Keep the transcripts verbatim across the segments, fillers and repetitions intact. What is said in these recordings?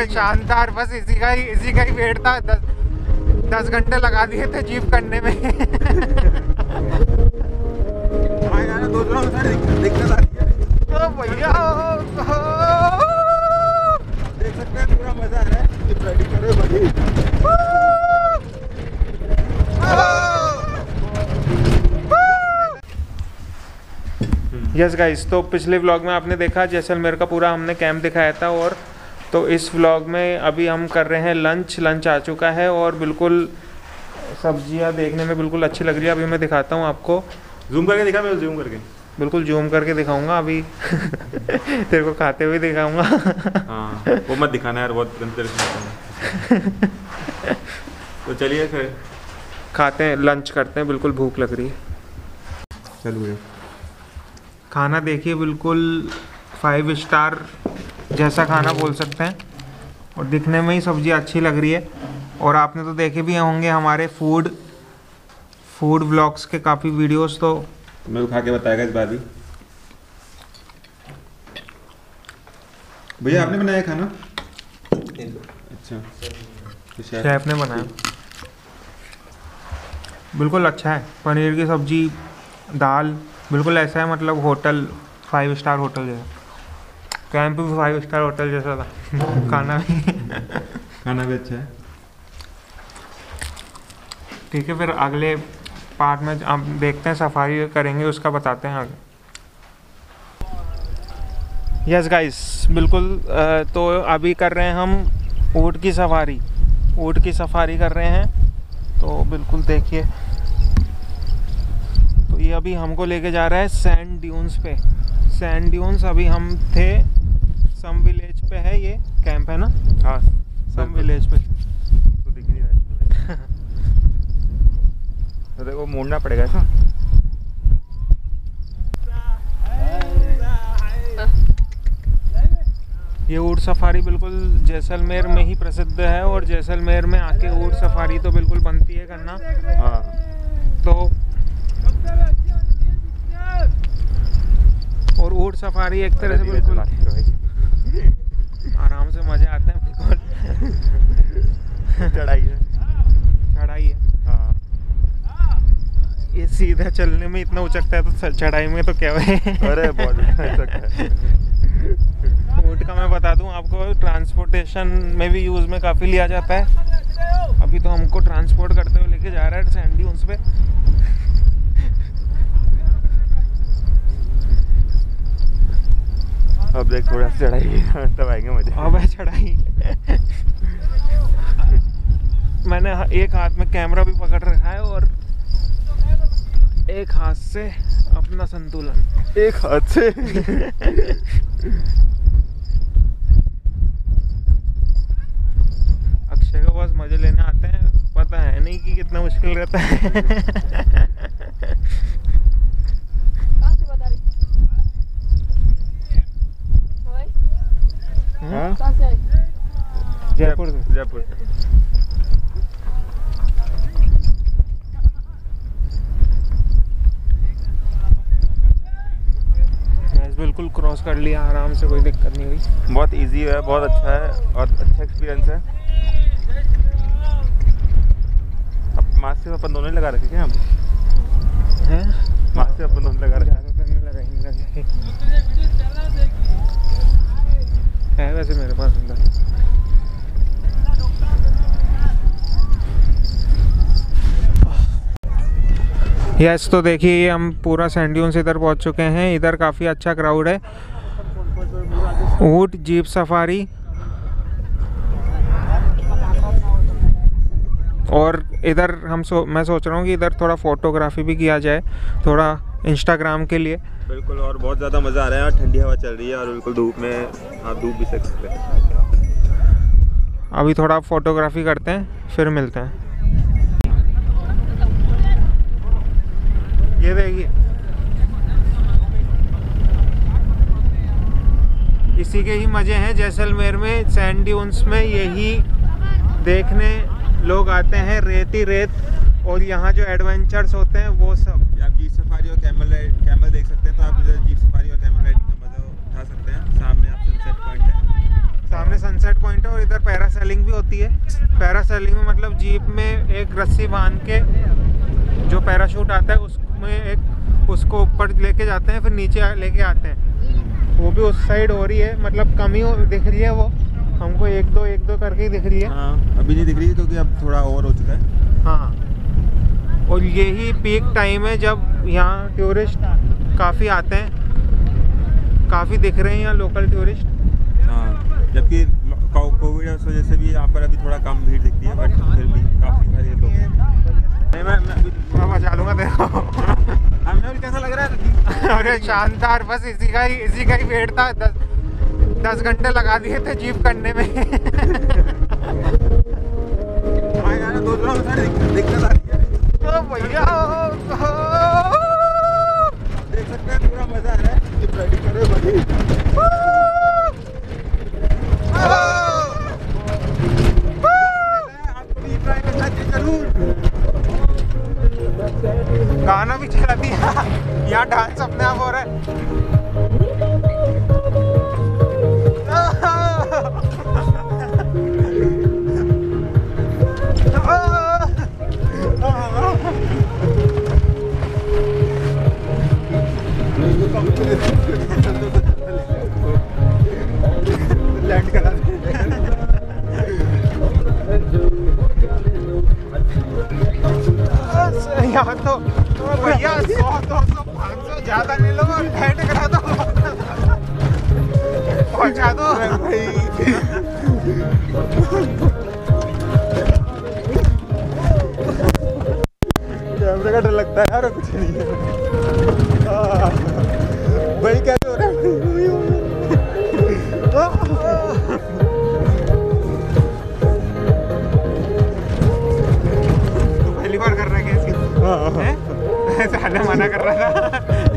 है शानदार। बस इसी का ही इसी का ही वेट था। दस दस घंटे लगा दिए थे जीप करने में। दो दिक्कत आ रही है भैया देख सकते हैं, पूरा मजा आ रहा है। रेडी करो भाई। यस गाइस, तो पिछले व्लॉग में आपने देखा जैसलमेर का पूरा हमने कैंप दिखाया था, और तो इस व्लॉग में अभी हम कर रहे हैं लंच। लंच आ चुका है और बिल्कुल सब्जियां देखने में बिल्कुल अच्छी लग रही है। अभी मैं दिखाता हूँ आपको, जूम करके दिखा, मैं जूम करके बिल्कुल जूम करके दिखाऊंगा अभी। तेरे को खाते हुए दिखाऊंगा। हाँ, वो मत दिखाना यार, बहुत गंदे लगता है। तो चलिए फिर खाते हैं, लंच करते हैं। बिल्कुल भूख लग रही है। चलो खाना देखिए, बिल्कुल फाइव स्टार जैसा खाना बोल सकते हैं, और दिखने में ही सब्जी अच्छी लग रही है। और आपने तो देखे भी होंगे हमारे फूड फूड व्लॉग्स के काफ़ी वीडियोस, तो मेरे को खा के बताएगा इस बार भी। भैया आपने बनाया खाना? अच्छा, तो शेफ ने बनाया। बिल्कुल अच्छा है। पनीर की सब्जी, दाल, बिल्कुल ऐसा है मतलब होटल, फाइव स्टार होटल जैसा। कैंप भी फाइव स्टार होटल जैसा था। खाना भी खाना भी अच्छा है। ठीक है, फिर अगले पार्ट में हम देखते हैं, सफारी करेंगे उसका बताते हैं आगे। यस गाइस, बिल्कुल। तो अभी कर रहे हैं हम ऊँट की सवारी। ऊँट की सफारी कर रहे हैं, तो बिल्कुल देखिए। तो ये अभी हमको लेके जा रहा है सैंड ड्यून्स पे। सैंड ड्यून्स अभी हम थे, सम विलेज पे है ये कैंप, है ना? हाँ, सम विलेज पे। तो दिख नहीं रहा है। तो देखो मोड़ना पड़ेगा ऐसा। ये ऊँट सफारी बिल्कुल जैसलमेर में ही प्रसिद्ध है, और जैसलमेर में आके ऊँट सफारी तो बिल्कुल बनती है करना। हाँ, तो और ऊँट सफारी एक तरह से बिल्कुल आराम से मजे आते हैं। बिल्कुल चढ़ाई है, चढ़ाई है। हाँ, ये सीधा चलने में इतना उचकता है, तो चढ़ाई में तो क्या है। अरे बहुत है। ऊँट का मैं बता दूं आपको, ट्रांसपोर्टेशन में भी यूज़ में काफ़ी लिया जाता है। अभी तो हमको ट्रांसपोर्ट करते हुए लेके जा रहा है सैंड ड्यून्स पे। अब देख थोड़ा सा चढ़ाई तब आएंगे मजे। अब है चढ़ाई। मैंने एक हाथ में कैमरा भी पकड़ रखा है, और एक हाथ से अपना संतुलन। एक हाथ से। अक्षय को बस मजे लेने आते हैं, पता है नहीं कि कितना मुश्किल रहता है। हाँ? जयपुर से। जयपुर से। बिल्कुल क्रॉस कर लिया आराम से, कोई दिक्कत नहीं हुई। बहुत इजी है, बहुत अच्छा है और अच्छा एक्सपीरियंस है। अब मास्क सिर्फ अपन दोनों ही लगा रखे क्या हम? हैं? मास्क सिर्फ अपन दोनों लगा रखे है वैसे मेरे पास अंदर। यस, तो देखिए हम पूरा सैंड ड्यून्स इधर पहुंच चुके हैं। इधर काफ़ी अच्छा क्राउड है। ऊँट जीप सफारी, और इधर हम सो मैं सोच रहा हूँ कि इधर थोड़ा फोटोग्राफी भी किया जाए, थोड़ा इंस्टाग्राम के लिए। बिल्कुल, और बहुत ज़्यादा मज़ा आ रहा है। और ठंडी हवा चल रही है, और बिल्कुल धूप में आप धूप भी सकते हैं। अभी थोड़ा फोटोग्राफी करते हैं, फिर मिलते हैं। ये देखिए, इसी के ही मज़े हैं जैसलमेर में। सैंड ड्यून्स में यही देखने लोग आते हैं, रेती रेत, और यहाँ जो एडवेंचर्स होते हैं वो सब। आप जीप सफारी और कैमल कैमल देख सकते हैं, तो आप इधर जीप सफारी और कैमल राइडिंग का मज़ा उठा सकते हैं। सामने आप सनसेट पॉइंट है, सामने सनसेट पॉइंट है, और इधर पैरासेलिंग भी होती है। पैरासेलिंग में मतलब जीप में एक रस्सी बांध के जो पैराशूट आता है उसमें एक उसको ऊपर लेके जाते हैं, फिर नीचे लेके आते हैं। वो भी उस साइड हो रही है, मतलब कमी हो दिख रही है, वो हमको एक दो एक दो करके ही दिख रही है। हाँ, अभी नहीं दिख रही क्योंकि अब थोड़ा ओवर हो चुका है। हाँ, और यही पीक टाइम है जब यहाँ टूरिस्ट काफ़ी आते हैं, काफ़ी दिख रहे हैं यहाँ लोकल टूरिस्ट। हाँ, जबकि कोविड है उस वजह से भी यहाँ पर अभी थोड़ा कम भीड़ दिखती है, बट फिर भी काफ़ी सारे लोग हैं। नहीं, मैं मैं अभी मैं बचा लूँगा देखो। हमें भी कैसा लग रहा है? अरे शानदार, बस इसी का ही इसी का ही वेट था। दस दस घंटे लगा दिए थे जीप करने में। हाँ यार, दूसरों में सारी दिक्कत आ रही है। तो भैया देख सकते हैं, पूरा मजा आ रहा है जीप राइडिंग करे भाई। आपको जीप राइड करना चाहिए जरूर। गाना भी चला दिया, यहाँ डांस अपने आप हो रहा है। लैंड करा दे। यहाँ तो भैया सौ दो सौ पाँच सौ ज्यादा ले लो और लैंड करा दो, पहुँचा दो भाई। कैमरे का डर लगता है यार, कुछ नहीं है भाई। कैसे हो रहा है? पहली बार कर रहा है क्या इसकी? साला मना कर रहा था।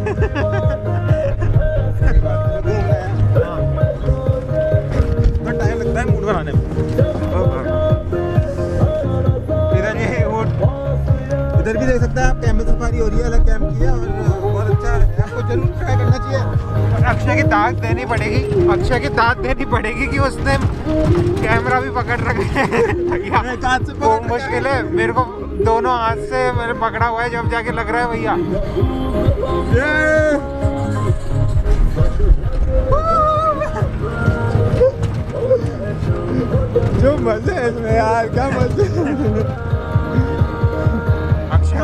टाइम लगता है मूड बनाने में। इधर ये वो इधर भी देख सकते हैं आप, कैमल सफारी हो रही है, अलग कैंप की है और बहुत अच्छा है, आपको जरूर ट्राई करना चाहिए। अक्षय की दाद देनी पड़ेगी, अक्षय की दाद देनी पड़ेगी कि उसने कैमरा भी पकड़ रखा है। हाथ से वो मुश्किल है, मेरे को दोनों हाथ से मैंने पकड़ा हुआ है, जब जाके लग रहा है भैया। जो मजे है इसमें यार, क्या मजे। अक्षय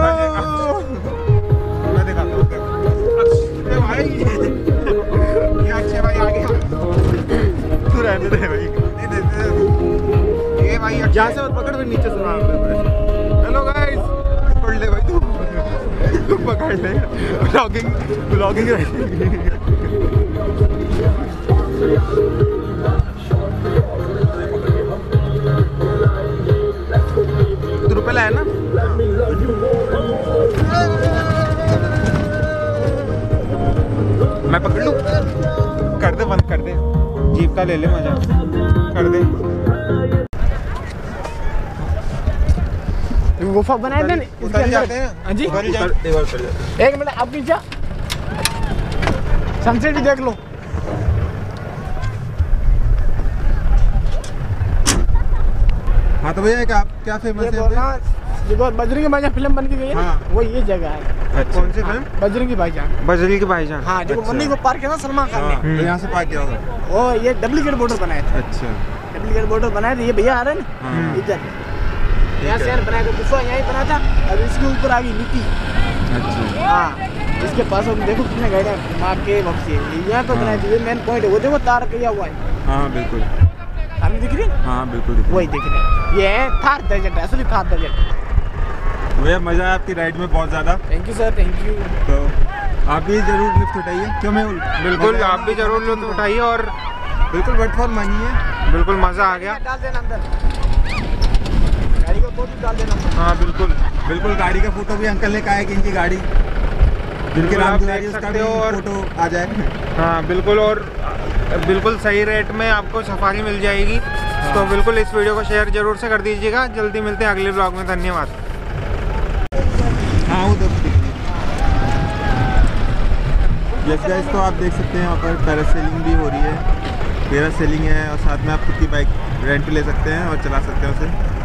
मैं दिखाता हूँ अक्षय भाई। ये अक्षय भाई आ गया। तू रहने दे भाई। नहीं देते ये भाई यहाँ से मत पकड़, फिर नीचे सुना। हेलो गाइस, पकड़ ले भाई, तू तू पकड़ ले। ब्लॉगिंग ब्लॉगिंग रुपये लाया ना। मैं पकड़ लूँ? कर दे, बंद कर दे, जीप का ले ले मजा, कर दे। गुफा बनाए थे इसके उधर ही जाते अंदर। हैं। हाँ जी, उधर ही जाते हैं। एक मिनट आप पीछे सनसेट भी देख लो। हाँ तो भैया आप क्या फेमस ये है? बोलना देखो, बजरंगी भाईजान फिल्म बन के गई है ना, हाँ। वो ये जगह है। कौन सी फिल्म? बजरंगी भाईजान। बजरंगी के भाईजान। हाँ, जो मुन्नी को पार्क है ना सलमान खान हाँ, ने, तो यहाँ से पार किया होगा। वो ये डुप्लीकेट बॉर्डर बनाए थे। अच्छा, डुप्लीकेट बॉर्डर बनाए थे। ये भैया आ रहे हैं हाँ। ना इधर, यहाँ शहर बनाया था, गुफा यहीं बना था, अब इसके ऊपर आ गई नीति। अच्छा। हाँ, इसके पास अब देखो कितने गाड़ियाँ घुमा के वापसी यहाँ पे बनाए थे। ये मेन पॉइंट है, वो देखो तार किया हुआ है। हाँ बिल्कुल, सामने दिख रही है? हाँ बिल्कुल दिख रहा है। वही दिख रहे हैं। ये है थार डेजर्ट, असली थार डेजर्ट। भैया मजा आया आपकी राइड में बहुत ज़्यादा, thank you sir, thank you. तो आप भी जरूर लिफ्ट उठाइए। क्यों मैं बिल्कुल, आप भी जरूर लुत्फ उठाइए और बिल्कुल वटफॉल मानिए। बिल्कुल मज़ा आ गया। डाल देना अंदर, गाड़ी का फोटो डाल देना अंदर। हाँ बिल्कुल बिल्कुल, गाड़ी का फोटो भी अंकल ने कहा है कि इनकी गाड़ी जिनके बिल्कुल नाम आप दुलारी देख उसका सकते भी हो और- फोटो आ जाए। हाँ बिल्कुल, और बिल्कुल सही रेट में आपको सफारी मिल जाएगी। तो बिल्कुल इस वीडियो को शेयर जरूर से कर दीजिएगा। जल्दी मिलते हैं अगले ब्लॉग में, धन्यवाद। हाँ वो दोस्त यस गाइस, तो आप देख सकते हैं यहाँ पर पैरासेलिंग भी हो रही है पैरासेलिंग है और साथ में आप खुद की बाइक रेंट पे ले सकते हैं और चला सकते हैं उसे।